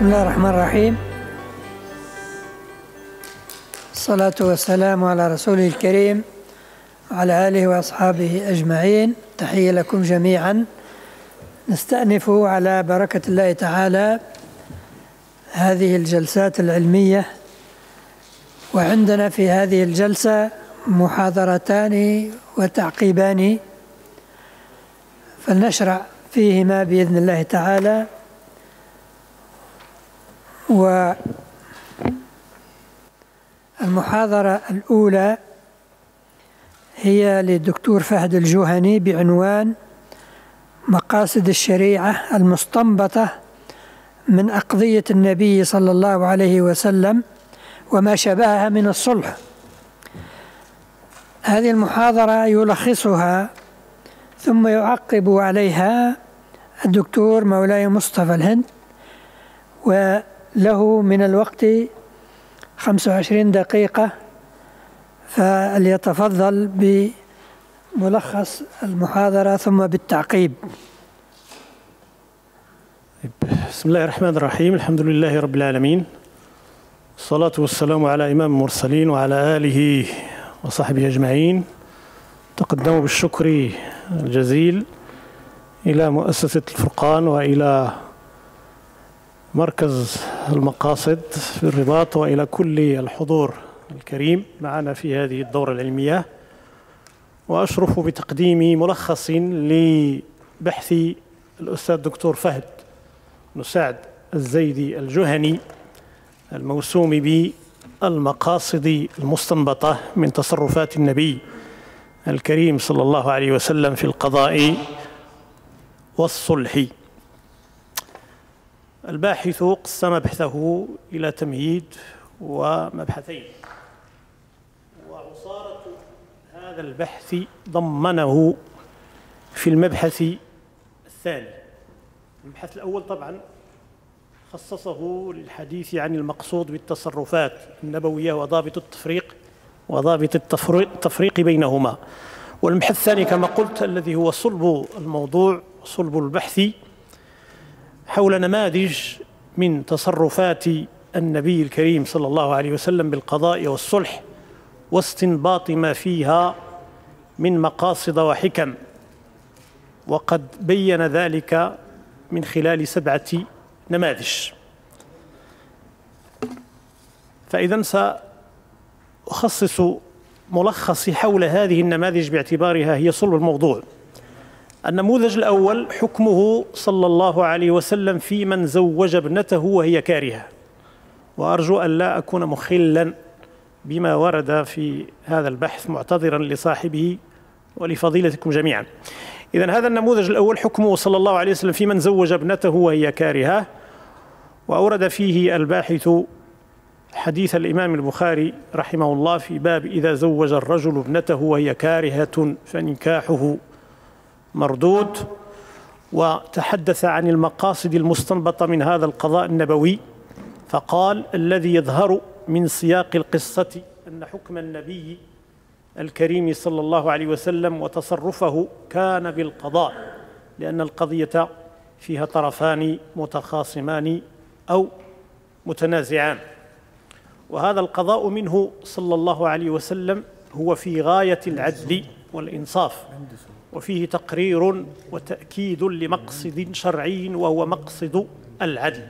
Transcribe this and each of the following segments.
بسم الله الرحمن الرحيم. الصلاة والسلام على رسوله الكريم وعلى آله وأصحابه أجمعين. تحية لكم جميعا. نستأنف على بركة الله تعالى هذه الجلسات العلمية، وعندنا في هذه الجلسة محاضرتان وتعقيبان، فلنشرع فيهما بإذن الله تعالى. والمحاضرة الأولى هي للدكتور فهد الجوهني بعنوان مقاصد الشريعة المستنبطة من أقضية النبي صلى الله عليه وسلم وما شبهها من الصلح. هذه المحاضرة يلخصها ثم يعقب عليها الدكتور مولاي مصطفى الهند، وله من الوقت 25 دقيقة، فليتفضل بملخص المحاضرة ثم بالتعقيب. بسم الله الرحمن الرحيم. الحمد لله رب العالمين، الصلاة والسلام على إمام المرسلين وعلى آله وصحبه أجمعين. تقدموا بالشكر الجزيل إلى مؤسسة الفرقان وإلى مركز المقاصد في الرباط وإلى كل الحضور الكريم معنا في هذه الدورة العلمية. وأشرف بتقديم ملخص لبحث الأستاذ الدكتور فهد بن سعد الزيدي الجوهني الموسوم بالمقاصد المستنبطة من تصرفات النبي الكريم صلى الله عليه وسلم في القضاء والصلح. الباحث قسم بحثه إلى تمهيد ومبحثين، وعصارة هذا البحث ضمنه في المبحث الثاني. المبحث الأول طبعا خصصه للحديث عن المقصود بالتصرفات النبوية وضابط التفريق بينهما. والمبحث الثاني كما قلت الذي هو صلب الموضوع، صلب البحث، حول نماذج من تصرفات النبي الكريم صلى الله عليه وسلم بالقضاء والصلح، واستنباط ما فيها من مقاصد وحكم، وقد بين ذلك من خلال 7 نماذج. فإذا سأخصص ملخصي حول هذه النماذج باعتبارها هي صلب الموضوع. النموذج الأول حكمه صلى الله عليه وسلم في من زوج ابنته وهي كارهة، وأرجو أن لا أكون مخلا بما ورد في هذا البحث، معتذرا لصاحبه ولفضيلتكم جميعا. إذن هذا النموذج الأول حكمه صلى الله عليه وسلم في من زوج ابنته وهي كارهة، وأورد فيه الباحث حديث الإمام البخاري رحمه الله في باب إذا زوج الرجل ابنته وهي كارهة فنكاحه مردود، وتحدث عن المقاصد المستنبطة من هذا القضاء النبوي، فقال الذي يظهر من سياق القصة أن حكم النبي الكريم صلى الله عليه وسلم وتصرفه كان بالقضاء، لأن القضية فيها طرفان متخاصمان أو متنازعان، وهذا القضاء منه صلى الله عليه وسلم هو في غاية العدل والإنصاف، وفيه تقرير وتأكيد لمقصد شرعي وهو مقصد العدل.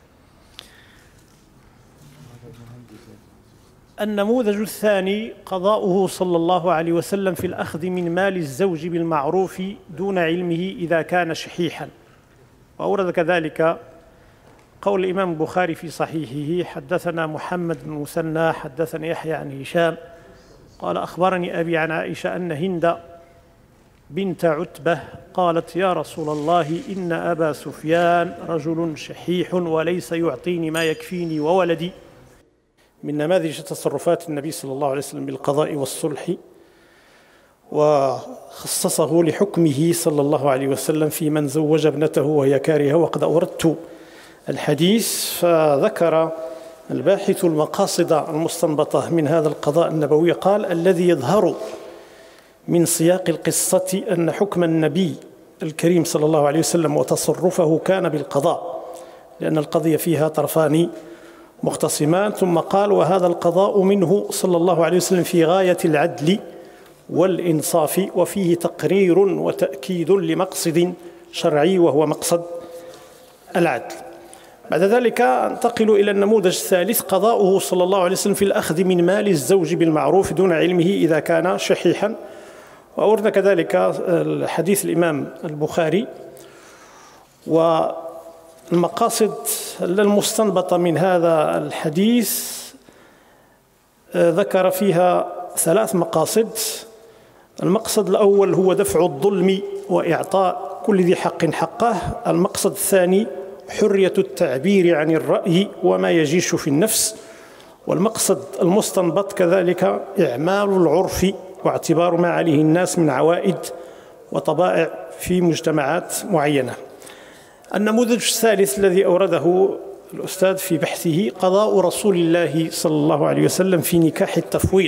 النموذج الثاني قضاؤه صلى الله عليه وسلم في الأخذ من مال الزوج بالمعروف دون علمه إذا كان شحيحا، وأورد كذلك قول الإمام البخاري في صحيحه حدثنا محمد بن المثنى حدثنا يحيى عن هشام قال أخبرني أبي عن عائشة أن هند بنت عتبة قالت يا رسول الله إن أبا سفيان رجل شحيح وليس يعطيني ما يكفيني وولدي، من نماذج تصرفات النبي صلى الله عليه وسلم بالقضاء والصلح، وخصصه لحكمه صلى الله عليه وسلم في من زوج ابنته وهي كارهة. وقد أوردت الحديث، فذكر الباحث المقاصد المستنبطة من هذا القضاء النبوي. قال الذي يظهر من سياق القصة أن حكم النبي الكريم صلى الله عليه وسلم وتصرفه كان بالقضاء، لأن القضية فيها طرفان مختصمان. ثم قال: وهذا القضاء منه صلى الله عليه وسلم في غاية العدل والإنصاف، وفيه تقرير وتأكيد لمقصد شرعي وهو مقصد العدل. بعد ذلك انتقل إلى النموذج الثالث: قضاؤه صلى الله عليه وسلم في الأخذ من مال الزوج بالمعروف دون علمه إذا كان شحيحا. وأورد كذلك الحديث الإمام البخاري. والمقاصد المستنبطة من هذا الحديث ذكر فيها 3 مقاصد. المقصد الأول هو دفع الظلم وإعطاء كل ذي حق حقه. المقصد الثاني حرية التعبير عن الرأي وما يجيش في النفس. والمقصد المستنبط كذلك إعمال العرف واعتبار ما عليه الناس من عوائد وطبائع في مجتمعات معينة. النموذج الثالث الذي أورده الأستاذ في بحثه: قضاء رسول الله صلى الله عليه وسلم في نكاح التفويض.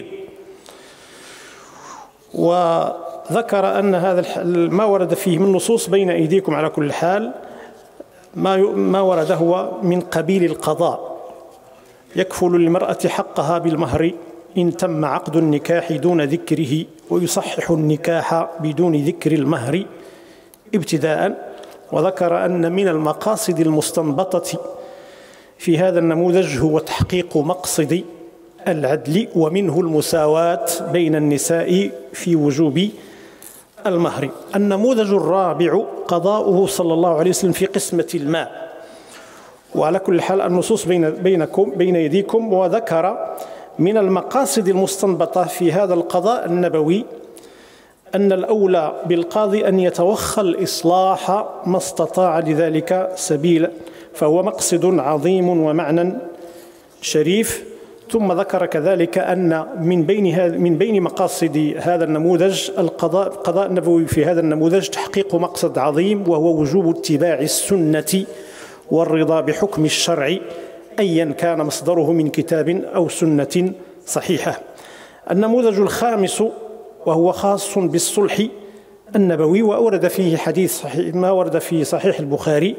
وذكر أن هذا ما ورد فيه من نصوص بين أيديكم على كل حال ما ورد هو من قبيل القضاء، يكفل للمرأة حقها بالمهر إن تم عقد النكاح دون ذكره، ويصحح النكاح بدون ذكر المهر ابتداء. وذكر أن من المقاصد المستنبطة في هذا النموذج هو تحقيق مقصد العدل، ومنه المساواة بين النساء في وجوب المهر. النموذج الرابع: قضاؤه صلى الله عليه وسلم في قسمة الماء. وعلى كل حال النصوص بين يديكم. وذكر من المقاصد المستنبطة في هذا القضاء النبوي أن الأولى بالقاضي أن يتوخى الإصلاح ما استطاع لذلك سبيلا، فهو مقصد عظيم ومعنى شريف. ثم ذكر كذلك أن من بين مقاصد هذا النموذج القضاء النبوي في هذا النموذج تحقيق مقصد عظيم، وهو وجوب اتباع السنة والرضا بحكم الشرع أيا كان مصدره من كتاب أو سنة صحيحة. النموذج الخامس وهو خاص بالصلح النبوي، وأورد فيه حديث صحيح ما ورد في صحيح البخاري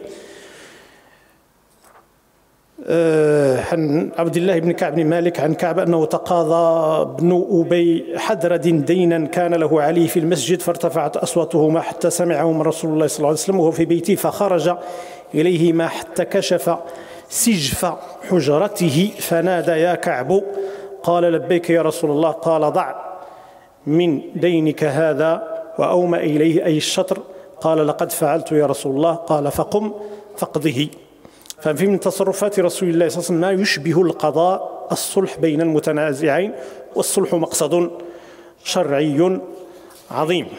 عن عبد الله بن كعب بن مالك عن كعب أنه تقاضى ابن أبي حدرد دينا كان له عليه في المسجد، فارتفعت أصواتهما حتى سمعه من رسول الله صلى الله عليه وسلم وهو في بيته، فخرج إليهما حتى كشف سجف حجرته فنادى: يا كعب. قال: لبيك يا رسول الله. قال: ضع من دينك هذا، وأومأ إليه أي الشطر. قال: لقد فعلت يا رسول الله. قال: فقم فاقضه. ففي من تصرفات رسول الله صلى الله عليه وسلم ما يشبه القضاء الصلح بين المتنازعين، والصلح مقصد شرعي عظيم.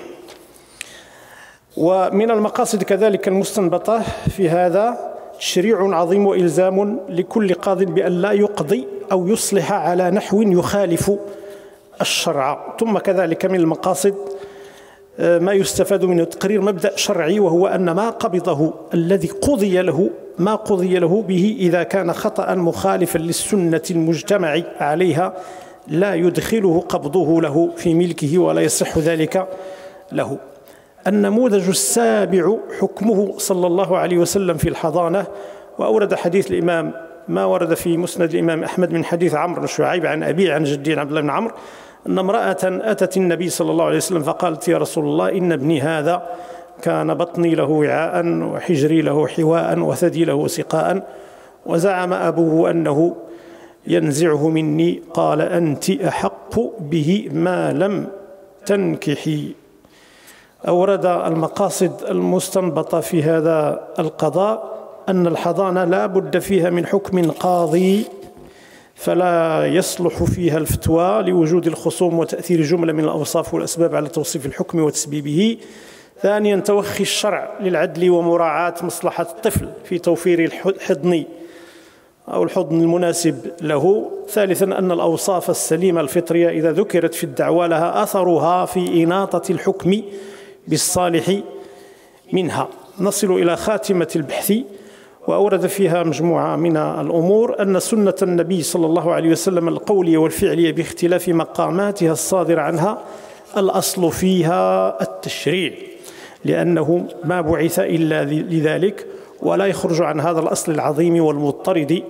ومن المقاصد كذلك المستنبطة في هذا تشريع عظيم وإلزام لكل قاض بأن لا يقضي أو يصلح على نحو يخالف الشرع. ثم كذلك من المقاصد ما يستفاد منه تقرير مبدأ شرعي، وهو أن ما قبضه الذي قضي له ما قضي له به إذا كان خطأ مخالفا للسنة المجتمع عليها لا يدخله قبضه له في ملكه ولا يصح ذلك له. النموذج السابع حكمه صلى الله عليه وسلم في الحضانة. وأورد حديث الإمام ما ورد في مسند الإمام أحمد من حديث عمرو بن شعيب عن أبي عن جدي عبد الله بن عمرو أن امرأة أتت النبي صلى الله عليه وسلم فقالت: يا رسول الله، إن ابني هذا كان بطني له وعاء وحجري له حواء وثدي له سقاء، وزعم أبوه أنه ينزعه مني. قال: أنت أحق به ما لم تنكحي. أورد المقاصد المستنبطة في هذا القضاء أن الحضانة لا بد فيها من حكم قاضي، فلا يصلح فيها الفتوى لوجود الخصوم وتأثير جملة من الأوصاف والأسباب على توصيف الحكم وتسبيبه. ثانيا توخي الشرع للعدل ومراعاة مصلحة الطفل في توفير الحضن أو الحضن المناسب له. ثالثا أن الأوصاف السليمة الفطرية إذا ذكرت في الدعوى لها أثرها في إناطة الحكم بالصالح منها. نصل إلى خاتمة البحث، وأورد فيها مجموعة من الأمور. أن سنة النبي صلى الله عليه وسلم القولية والفعلية باختلاف مقاماتها الصادرة عنها الأصل فيها التشريع، لأنه ما بعث إلا لذلك، ولا يخرج عن هذا الأصل العظيم والمضطرد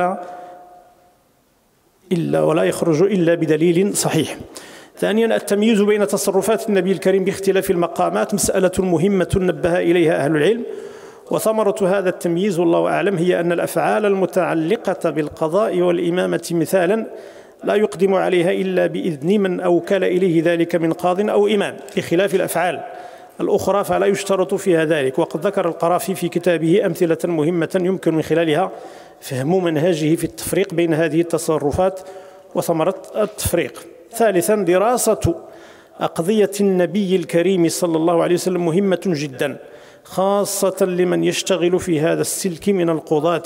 ولا يخرج إلا بدليل صحيح. ثانيا، التمييز بين تصرفات النبي الكريم باختلاف المقامات مسألة مهمة نبه إليها أهل العلم، وثمرة هذا التمييز والله أعلم هي أن الأفعال المتعلقة بالقضاء والإمامة مثالا لا يقدم عليها إلا بإذن من أوكل إليه ذلك من قاض أو إمام، بخلاف الأفعال الأخرى فلا يشترط فيها ذلك. وقد ذكر القرافي في كتابه أمثلة مهمة يمكن من خلالها فهم منهجه في التفريق بين هذه التصرفات وثمرة التفريق. ثالثا، دراسة أقضية النبي الكريم صلى الله عليه وسلم مهمة جدا، خاصة لمن يشتغل في هذا السلك من القضاة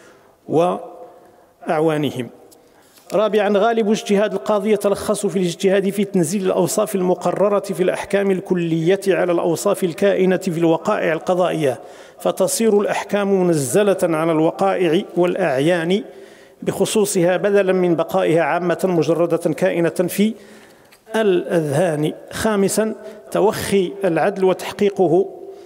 وأعوانهم. رابعا، غالب اجتهاد القاضي يتلخص في الاجتهاد في تنزيل الأوصاف المقررة في الأحكام الكلية على الأوصاف الكائنة في الوقائع القضائية، فتصير الأحكام منزلة على الوقائع والأعيان بخصوصها بدلا من بقائها عامة مجردة كائنة في الأذهان. خامسا، توخي العدل وتحقيقه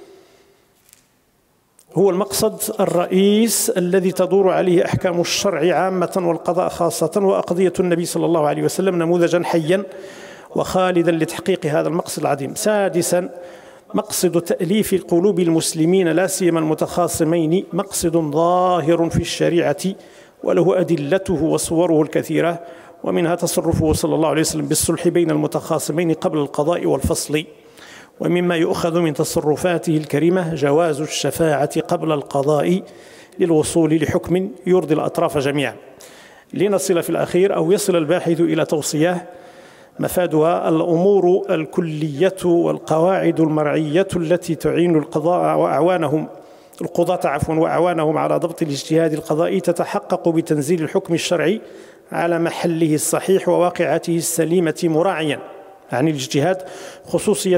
هو المقصد الرئيس الذي تدور عليه أحكام الشرع عامة والقضاء خاصة، وأقضية النبي صلى الله عليه وسلم نموذجا حيا وخالدا لتحقيق هذا المقصد العظيم. سادسا، مقصد تأليف قلوب المسلمين لا سيما المتخاصمين مقصد ظاهر في الشريعة وله أدلته وصوره الكثيرة، ومنها تصرفه صلى الله عليه وسلم بالصلح بين المتخاصمين قبل القضاء والفصل. ومما يؤخذ من تصرفاته الكريمة جواز الشفاعة قبل القضاء للوصول لحكم يرضي الأطراف جميعا. لنصل في الأخير أو يصل الباحث إلى توصية مفادها الأمور الكلية والقواعد المرعية التي تعين القضاة وأعوانهم على ضبط الاجتهاد القضائي تتحقق بتنزيل الحكم الشرعي على محله الصحيح وواقعته السليمة، مراعيا عن الاجتهاد خصوصية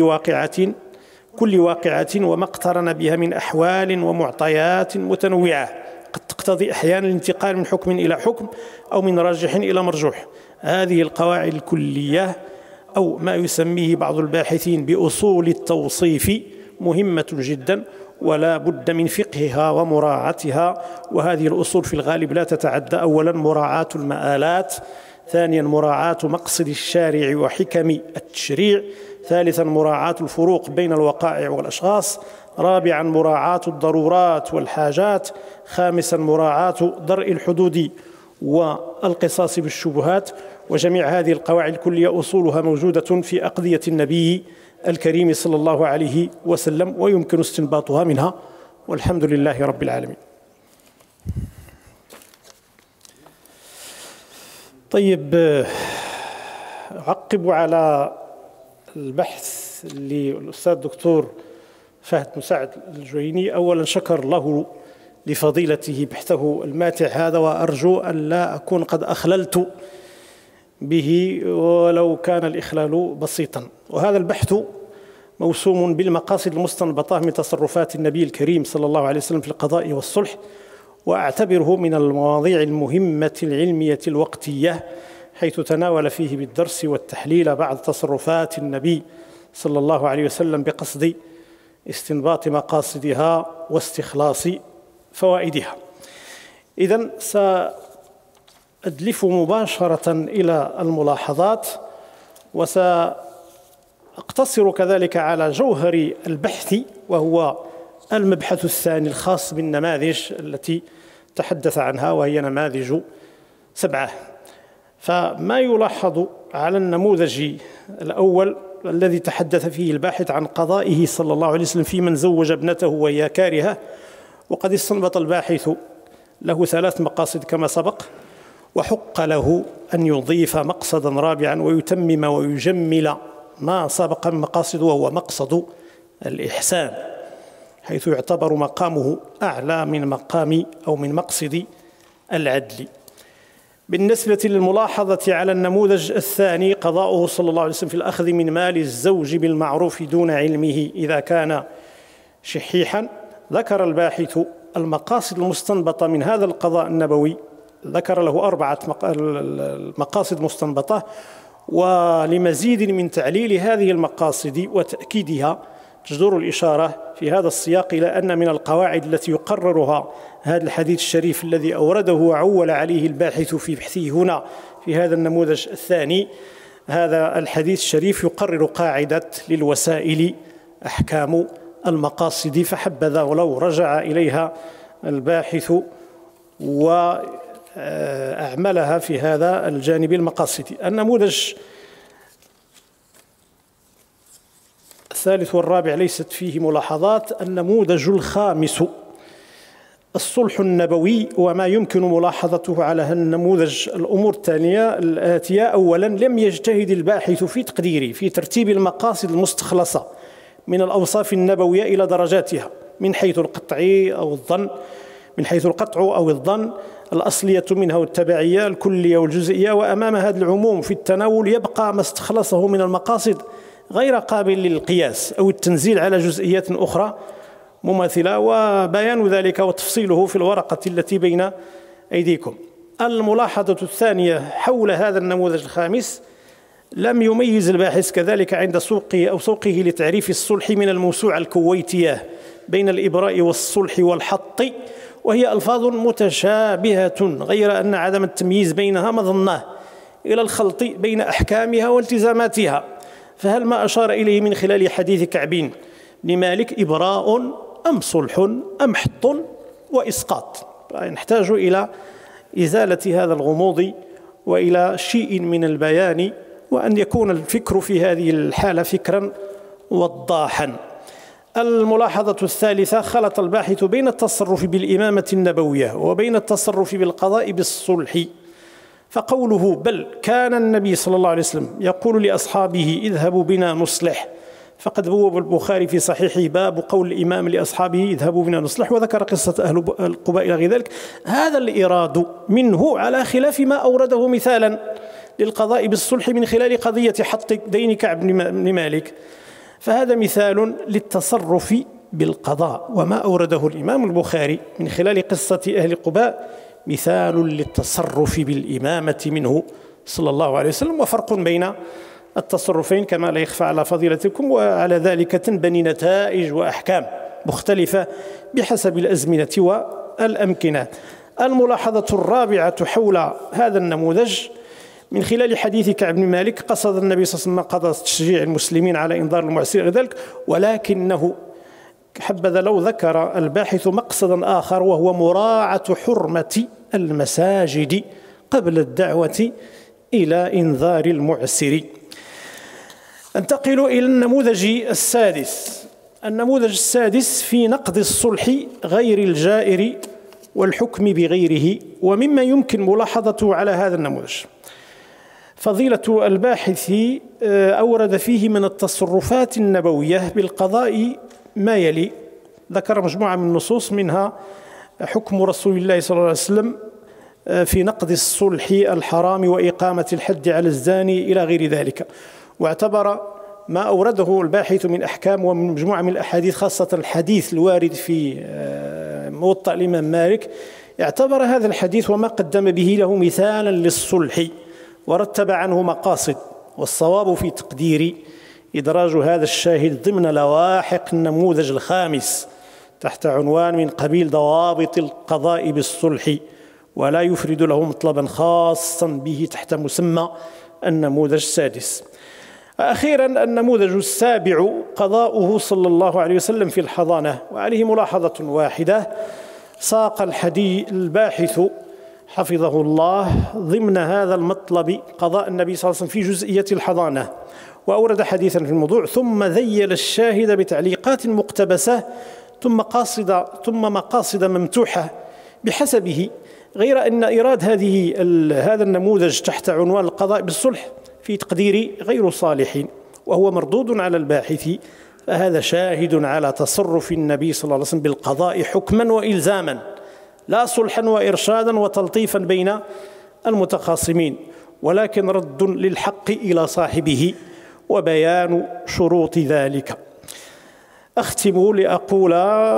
كل واقعة وما اقترن بها من أحوال ومعطيات متنوعة قد تقتضي أحيانا الانتقال من حكم إلى حكم أو من راجح إلى مرجوح. هذه القواعد الكلية أو ما يسميه بعض الباحثين بأصول التوصيف مهمة جدا ولا بد من فقهها ومراعاتها. وهذه الأصول في الغالب لا تتعدى: أولا، مراعاة المآلات; ثانيا، مراعاة مقصد الشارع وحكم التشريع; ثالثا، مراعاة الفروق بين الوقائع والأشخاص; رابعا، مراعاة الضرورات والحاجات; خامسا، مراعاة درء الحدود والقصاص بالشبهات. وجميع هذه القواعد الكلية أصولها موجودة في أقضية النبي الكريم صلى الله عليه وسلم، ويمكن استنباطها منها، والحمد لله رب العالمين. طيب، أعقب على البحث للأستاذ الدكتور فهد مساعد الجويني. أولا، شكر له لفضيلته بحثه الماتع هذا، وأرجو أن لا أكون قد أخللت به ولو كان الإخلال بسيطا. وهذا البحث موسوم بالمقاصد المستنبطة من تصرفات النبي الكريم صلى الله عليه وسلم في القضاء والصلح، وأعتبره من المواضيع المهمة العلمية الوقتية، حيث تناول فيه بالدرس والتحليل بعض تصرفات النبي صلى الله عليه وسلم بقصد استنباط مقاصدها واستخلاص فوائدها. إذن سأدلف مباشرة إلى الملاحظات، وسأقتصر كذلك على جوهر البحث، وهو المبحث الثاني الخاص بالنماذج التي تحدث عنها، وهي نماذج 7. فما يلاحظ على النموذج الأول الذي تحدث فيه الباحث عن قضائه صلى الله عليه وسلم في من زوج ابنته وهي كارهة، وقد استنبط الباحث له 3 مقاصد كما سبق، وحق له أن يضيف مقصدا رابعا ويتمم ويجمل ما سبق من مقاصد، وهو مقصد الإحسان، حيث يعتبر مقامه أعلى من مقام أو من مقصد العدل. بالنسبة للملاحظة على النموذج الثاني، قضاؤه صلى الله عليه وسلم في الأخذ من مال الزوج بالمعروف دون علمه إذا كان شحيحا، ذكر الباحث المقاصد المستنبطة من هذا القضاء النبوي، ذكر له 4 مقاصد مستنبطة. ولمزيد من تعليل هذه المقاصد وتأكيدها تجدر الإشارة في هذا السياق إلى أن من القواعد التي يقررها هذا الحديث الشريف الذي أورده وعول عليه الباحث في بحثه هنا في هذا النموذج الثاني، هذا الحديث الشريف يقرر قاعدة للوسائل أحكام المقاصد، فحبذا ولو رجع إليها الباحث وأعملها في هذا الجانب المقاصدي. النموذج الثالث والرابع ليست فيه ملاحظات. النموذج الخامس الصلح النبوي وما يمكن ملاحظته على هذا النموذج. الأمور التالية الآتية: أولا، لم يجتهد الباحث في ترتيب المقاصد المستخلصة من الأوصاف النبوية إلى درجاتها من حيث القطع أو الظن، الأصلية منها والتبعية، الكلية والجزئية. وأمام هذا العموم في التناول يبقى ما استخلصه من المقاصد غير قابل للقياس أو التنزيل على جزئيات أخرى مماثلة، وبيان ذلك وتفصيله في الورقة التي بين أيديكم. الملاحظة الثانية حول هذا النموذج الخامس: لم يميز الباحث كذلك عند سوقه لتعريف الصلح من الموسوعة الكويتية بين الإبراء والصلح والحط، وهي ألفاظ متشابهة، غير أن عدم التمييز بينها مظنة إلى الخلط بين أحكامها والتزاماتها. فهل ما أشار إليه من خلال حديث كعب بن مالك إبراء أم صلح أم حط وإسقاط؟ نحتاج إلى إزالة هذا الغموض وإلى شيء من البيان، وأن يكون الفكر في هذه الحالة فكرا وضاحا. الملاحظة الثالثة: خلط الباحث بين التصرف بالإمامة النبوية وبين التصرف بالقضاء بالصلح. فقوله بل كان النبي صلى الله عليه وسلم يقول لأصحابه اذهبوا بنا نصلح، فقد بوب البخاري في صحيحه باب قول الإمام لأصحابه اذهبوا بنا نصلح، وذكر قصة أهل قباء إلى غير ذلك. هذا الإيراد منه على خلاف ما أورده مثالا للقضاء بالصلح من خلال قضية حط دين كعب بن مالك، فهذا مثال للتصرف بالقضاء، وما أورده الإمام البخاري من خلال قصة أهل قباء مثال للتصرف بالإمامة منه صلى الله عليه وسلم. وفرق بين التصرفين كما لا يخفى على فضيلتكم، وعلى ذلك تنبني نتائج وأحكام مختلفة بحسب الأزمنة والأمكنة. الملاحظة الرابعة حول هذا النموذج: من خلال حديث كعب بن مالك قصد النبي صلى الله عليه وسلم قضاء تشجيع المسلمين على إنذار المعسرين ذلك، ولكنه حبذا لو ذكر الباحث مقصدا آخر، وهو مراعاة حرمة المساجد قبل الدعوة إلى إنذار المعسر. انتقل إلى النموذج السادس. النموذج السادس في نقد الصلح غير الجائر والحكم بغيره. ومما يمكن ملاحظته على هذا النموذج: فضيلة الباحث أورد فيه من التصرفات النبوية بالقضاء ما يلي. ذكر مجموعة من النصوص، منها حكم رسول الله صلى الله عليه وسلم في نقد الصلح الحرام وإقامة الحد على الزاني إلى غير ذلك. واعتبر ما أورده الباحث من أحكام ومن مجموعة من الأحاديث، خاصة الحديث الوارد في موطأ الإمام مالك، اعتبر هذا الحديث وما قدم به له مثالا للصلح ورتب عنه مقاصد. والصواب في تقديري إدراج هذا الشاهد ضمن لواحق النموذج الخامس تحت عنوان من قبيل ضوابط القضاء بالصلح، ولا يفرد له مطلبا خاصا به تحت مسمى النموذج السادس. أخيرا النموذج السابع قضاؤه صلى الله عليه وسلم في الحضانة، وعليه ملاحظة واحدة: ساق الباحث حفظه الله ضمن هذا المطلب قضاء النبي صلى الله عليه وسلم في جزئية الحضانة، وأورد حديثا في الموضوع، ثم ذيل الشاهد بتعليقات مقتبسة ثم مقاصد ممتوحة بحسبه، غير أن إيراد هذا النموذج تحت عنوان القضاء بالصلح في تقديري غير صالح، وهو مردود على الباحث، فهذا شاهد على تصرف النبي صلى الله عليه وسلم بالقضاء حكما وإلزاما، لا صلحا وإرشادا وتلطيفا بين المتخاصمين، ولكن رد للحق إلى صاحبه وبيان شروط ذلك. أختم لأقول: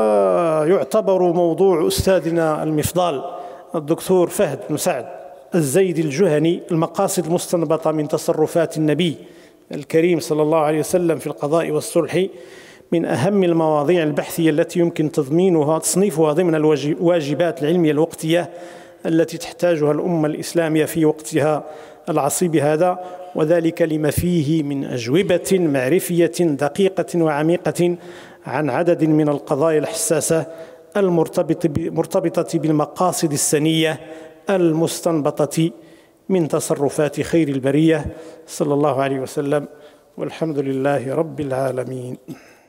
يعتبر موضوع أستاذنا المفضال الدكتور فهد بن سعد الزيد الجهني المقاصد المستنبطة من تصرفات النبي الكريم صلى الله عليه وسلم في القضاء والصلح من أهم المواضيع البحثية التي يمكن تصنيفها ضمن الواجبات العلمية الوقتية التي تحتاجها الأمة الإسلامية في وقتها العصيب هذا، وذلك لما فيه من أجوبة معرفية دقيقة وعميقة عن عدد من القضايا الحساسة المرتبطة بالمقاصد السنية المستنبطة من تصرفات خير البرية صلى الله عليه وسلم، والحمد لله رب العالمين.